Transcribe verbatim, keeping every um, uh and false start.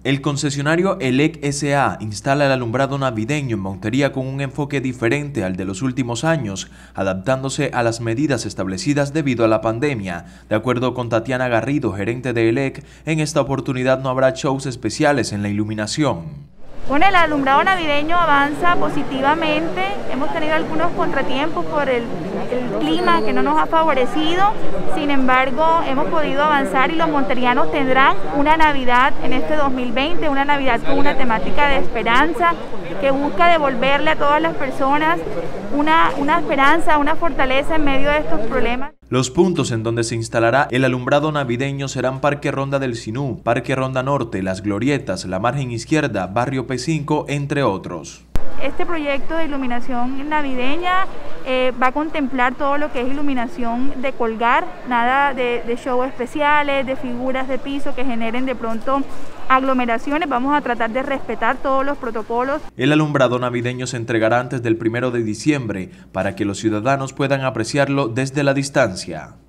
El concesionario Elec S A instala el alumbrado navideño en Montería con un enfoque diferente al de los últimos años, adaptándose a las medidas establecidas debido a la pandemia. De acuerdo con Tatiana Garrido, gerente de Elec, en esta oportunidad no habrá shows especiales en la iluminación. Bueno, el alumbrado navideño avanza positivamente. Hemos tenido algunos contratiempos por el, el clima que no nos ha favorecido. Sin embargo, hemos podido avanzar y los monterianos tendrán una Navidad en este dos mil veinte, una Navidad con una temática de esperanza que busca devolverle a todas las personas una, una esperanza, una fortaleza en medio de estos problemas. Los puntos en donde se instalará el alumbrado navideño serán Parque Ronda del Sinú, Parque Ronda Norte, Las Glorietas, la Margen Izquierda, Barrio P cinco, entre otros. Este proyecto de iluminación navideña eh, va a contemplar todo lo que es iluminación de colgar, nada de, de shows especiales, de figuras de piso que generen de pronto aglomeraciones. Vamos a tratar de respetar todos los protocolos. El alumbrado navideño se entregará antes del primero de diciembre para que los ciudadanos puedan apreciarlo desde la distancia.